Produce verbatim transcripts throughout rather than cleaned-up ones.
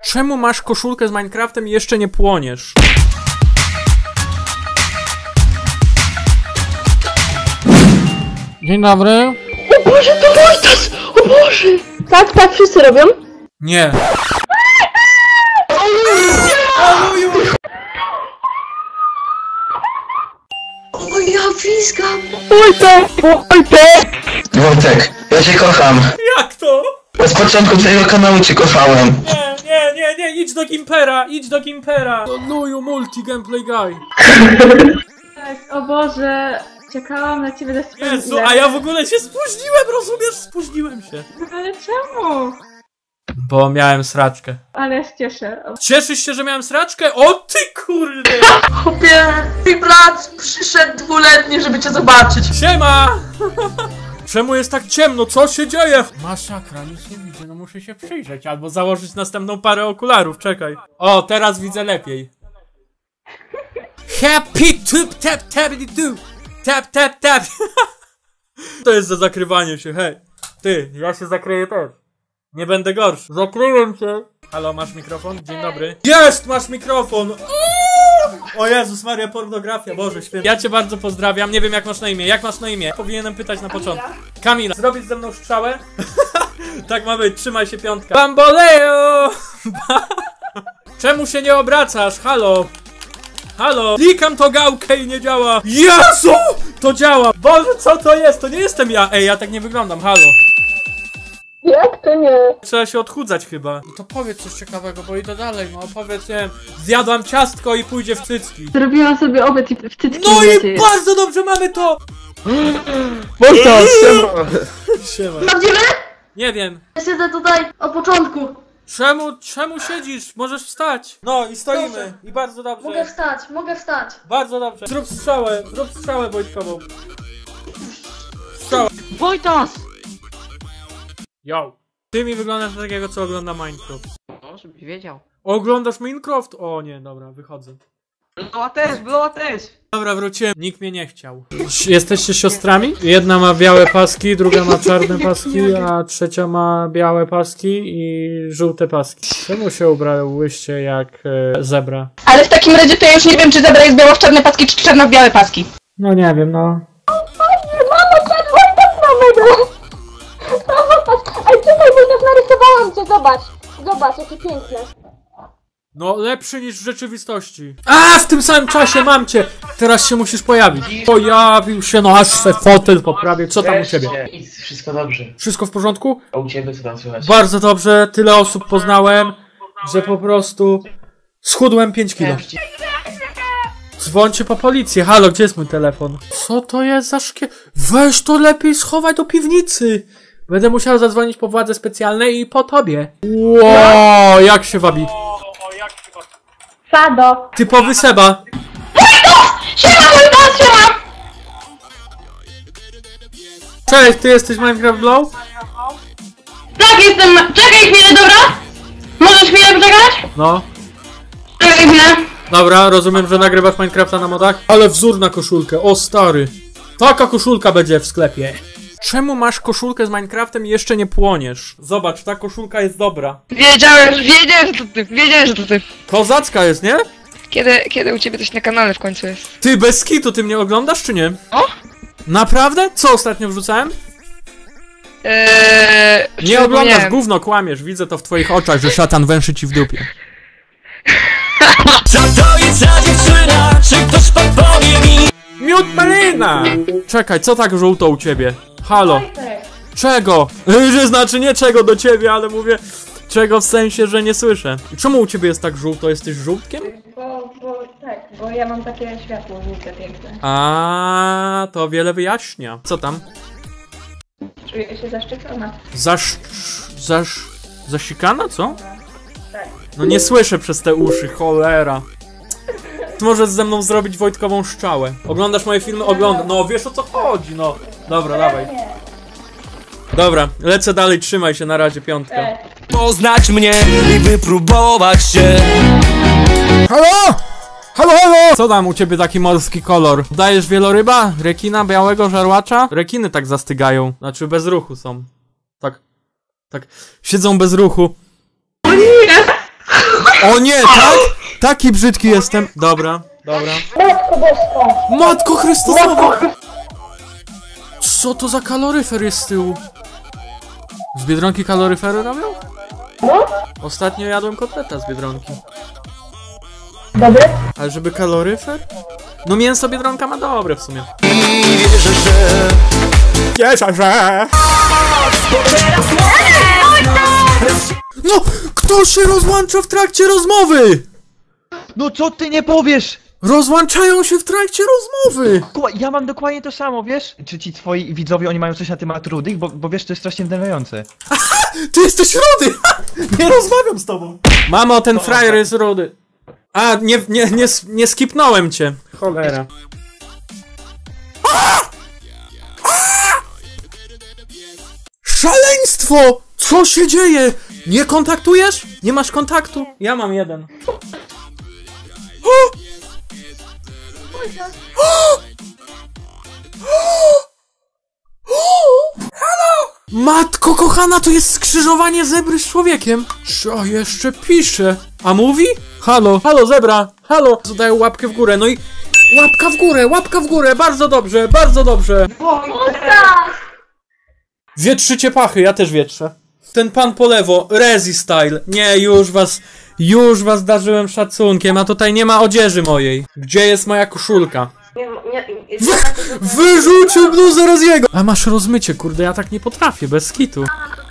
Czemu masz koszulkę z Minecraftem i jeszcze nie płoniesz? Dzień dobry. O Boże, to Wojtas! O Boże! Tak, tak, wszyscy robią? Nie. O ja piskam! Wojtek! Wojtek! Wojtek, ja cię kocham. Jak to? Z początku twojego kanału cię kochałem. Nie, nie, nie, nie, idź do Gimpera, idź do Gimpera. Do Luju Multi Gameplay Guy. Tak, o Boże, czekałam na ciebie do Jezu, a ja w ogóle się spóźniłem, rozumiesz? Spóźniłem się. Ale czemu? Bo miałem sraczkę. Ale ja się cieszę. Cieszysz się, że miałem sraczkę? O ty kurde! Chłopie, mój brat przyszedł dwuletni, żeby cię zobaczyć. Siema! Czemu jest tak ciemno? Co się dzieje? Masakra, nic nie widzę, no muszę się przyjrzeć. Albo założyć następną parę okularów, czekaj. O, teraz widzę lepiej. Happy tup tap tap du tap tap tap. To jest za zakrywanie się, hej. Ty, ja się zakryję też. Nie będę gorszy. Zakryłem cię. Halo, masz mikrofon? Dzień dobry. Jest, masz mikrofon! O Jezus Maria, pornografia, Boże święty. Ja cię bardzo pozdrawiam, nie wiem jak masz na imię. Jak masz na imię? Powinienem pytać na początku. Kamila, zrobić ze mną strzałę? Tak ma być, trzymaj się piątka. Bamboleo! Czemu się nie obracasz? Halo? Halo? Klikam to gałkę i nie działa. Jezu! To działa! Boże, co to jest? To nie jestem ja. Ej, ja tak nie wyglądam, halo. Jak to nie? Trzeba się odchudzać chyba. No to powiedz coś ciekawego, bo idę dalej, no powiedz, nie wiem, zjadłam ciastko i pójdzie w cycki. Zrobiłam sobie obiad i w cycki. No i nadzieję. bardzo dobrze mamy to! Wojtas, siema. Siema. Prawdziwy? Nie wiem. Ja siedzę tutaj od początku. Czemu, czemu siedzisz? Możesz wstać. No i stoimy. Dobrze. I bardzo dobrze. Mogę wstać, mogę wstać. Bardzo dobrze. Zrób strzałę, zrób strzałę Wojtkową. Strzała. Wojtas! Yo. Ty mi wyglądasz na takiego, co ogląda Minecraft. No, żebyś wiedział. Oglądasz Minecraft? O nie, dobra, wychodzę. Bloła też, bloła też! Dobra, wróciłem. Nikt mnie nie chciał. Jesteście siostrami? Jedna ma białe paski, druga ma czarne paski, a trzecia ma białe paski i żółte paski. Czemu się ubrałyście jak e, zebra? Ale w takim razie to ja już nie wiem, czy zebra jest biała w czarne paski, czy czarna w białe paski. No nie wiem, no. Mamo, ten Wojtas mamy go! Ej, tutaj Wojtas, narysowałam cię, zobacz. Zobacz, jakie piękne. No, lepszy niż w rzeczywistości. A, w tym samym czasie mam cię! Teraz się musisz pojawić. Pojawił się, no aż se fotel poprawię. Co tam u ciebie? Nic, wszystko dobrze. Wszystko w porządku? A u ciebie co tam słychać? Bardzo dobrze, tyle osób poznałem, że po prostu schudłem pięć kilo. Dzwońcie po policję. Halo, gdzie jest mój telefon? Co to jest za szkie... Weź to lepiej schowaj do piwnicy. Będę musiał zadzwonić po władze specjalne i po tobie. Wow, jak się wabi? Fado. Typowy Seba. Siema, Wojtas, siema! Cześć, ty jesteś Minecraft Blow? Tak, jestem... Czekaj chwilę, dobra? Możesz chwilę poczekać? No. Czekaj chwilę. Dobra, rozumiem, że nagrywasz Minecrafta na modach? Ale wzór na koszulkę, o stary. Taka koszulka będzie w sklepie. Czemu masz koszulkę z Minecraftem i jeszcze nie płoniesz? Zobacz, ta koszulka jest dobra. Wiedziałem, wiedziałem, że to ty, wiedziałem, że to ty. Kozacka jest, nie? Kiedy, kiedy u ciebie coś na kanale w końcu jest? Ty, bez kitu, ty mnie oglądasz, czy nie? O? Naprawdę? Co ostatnio wrzucałem? Eee... Nie oglądasz, gówno, kłamiesz. Widzę to w twoich oczach, że szatan węszy ci w dupie. Co to jest za dziewczyna? Czy ktoś podpowie mi? Miód malina! Czekaj, co tak żółto u ciebie? Halo? Czego? Że znaczy nie czego do ciebie, ale mówię czego w sensie, że nie słyszę. Czemu u ciebie jest tak żółto? Jesteś żółtkiem? Bo, bo tak, bo ja mam takie światło żółte piękne. A, to wiele wyjaśnia. Co tam? Czuję się zaszczycona. Zasz... Zasz... Zasikana, co? Tak. No nie słyszę przez te uszy, cholera. Możesz ze mną zrobić Wojtkową szczałę. Oglądasz moje filmy? Oglądam. No wiesz o co chodzi, no. Dobra, dawaj. Dobra, lecę dalej, trzymaj się, na razie, piątka. Poznać mnie i wypróbować się. Halo! Halo, halo! Co tam u ciebie taki morski kolor? Dajesz wieloryba? Rekina, białego żarłacza? Rekiny tak zastygają, znaczy bez ruchu są. Tak, tak, siedzą bez ruchu. O nie! O nie, tak? Taki brzydki jestem. Dobra, dobra. Matko Boska. Matko Chrystusowa! Co to za kaloryfer jest z tyłu? Z Biedronki kaloryfery robią? No? Ostatnio jadłem kotleta z Biedronki. Dobry? Ale żeby kaloryfer? No mięso Biedronka ma dobre w sumie. Cieszę się! No! Kto się rozłącza w trakcie rozmowy? No co ty nie powiesz? Rozłączają się w trakcie rozmowy! Kuba, ja mam dokładnie to samo, wiesz? Czy ci twoi widzowie, oni mają coś na temat rudych? Bo, bo wiesz, to jest strasznie denerwujące. Ty jesteś rudy! Nie rozmawiam z tobą! Mamo, ten frajer jest rudy. A, nie, nie, nie, nie skipnąłem cię. Cholera. Szaleństwo! Co się dzieje? Nie kontaktujesz? Nie masz kontaktu? Ja mam jeden. O! O! Halo! Matko kochana, to jest skrzyżowanie zebry z człowiekiem. Co jeszcze pisze? A mówi? Halo, halo zebra, halo. Zadaję łapkę w górę, no i łapka w górę, łapka w górę, bardzo dobrze, bardzo dobrze. Wietrzycie pachy, ja też wietrzę. Ten pan po lewo, Rezi Style. Nie, już was, już was darzyłem szacunkiem, a tutaj nie ma odzieży mojej. Gdzie jest moja koszulka? Wy, wyrzucił bluzę Reziego! A masz rozmycie, kurde, ja tak nie potrafię, bez kitu.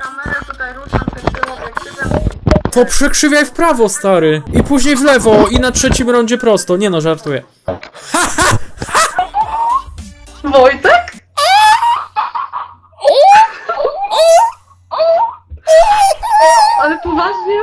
To przekrzywiaj w prawo, stary. I później w lewo, i na trzecim rondzie prosto. Nie no, żartuję. Wojtek? Ale poważnie?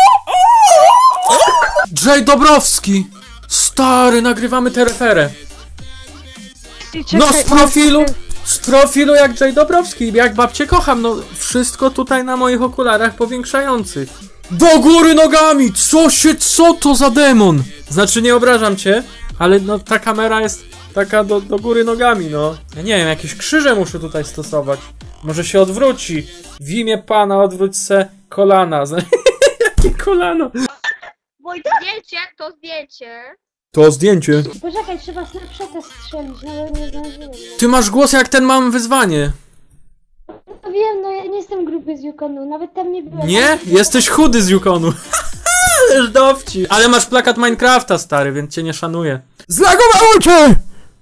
Jay Dobrowski! Stary, nagrywamy tę referę. No z profilu, z profilu jak Jay Dobrowski, jak babcię kocham, no wszystko tutaj na moich okularach powiększających. Do góry nogami! Co się, co to za demon? Znaczy nie obrażam cię, ale no ta kamera jest taka do, do góry nogami, no. Ja nie wiem, jakieś krzyże muszę tutaj stosować. Może się odwróci. W imię Pana odwróć se kolana. Jakie kolano? Zdjęcie, to zdjęcie. To zdjęcie. Poczekaj, trzeba snapshota strzelić, nawet nie zdążyłem. Ty masz głos jak ten mam wyzwanie. No wiem, no ja nie jestem grupy z Yukonu, nawet tam nie byłem. Nie? Jesteś chudy z Yukonu. Ależ dowci. Ale masz plakat Minecrafta, stary, więc cię nie szanuję. Zlagowało cię!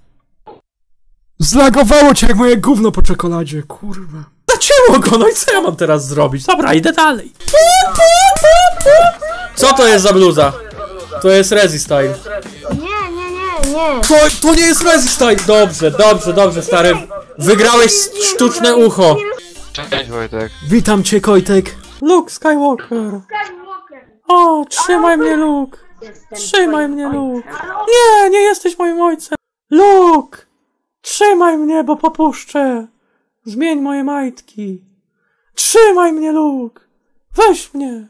Zlagowało cię jak moje gówno po czekoladzie, kurwa. Zacięło go, no i co ja mam teraz zrobić? Dobra, idę dalej. Co to jest za bluza? To jest Rezi Style. Nie, nie, nie, nie. To, to nie jest Rezi Style. Dobrze, dobrze, dobrze, stary. Wygrałeś sztuczne ucho. Cześć Wojtek. Witam cię, Kojtek. Luke Skywalker. O, trzymaj mnie, Luke. Trzymaj mnie, Luke. Nie, nie jesteś moim ojcem. Luke, trzymaj mnie, bo popuszczę. Zmień moje majtki. Trzymaj mnie, Luke. Weź mnie.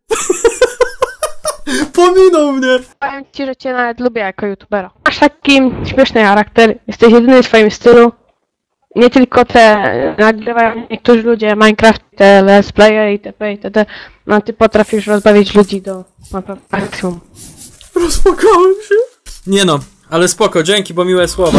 Pominął mnie. Powiem ci, że cię nawet lubię jako youtubera. Masz taki śmieszny charakter, jesteś jedyny w swoim stylu. Nie tylko te nagrywają niektórzy ludzie Minecraft, te let's playe itp. itd. No ty potrafisz rozbawić ludzi do naprawdę maksimum. Rozpłakałem się. Nie no, ale spoko, dzięki, bo miłe słowa.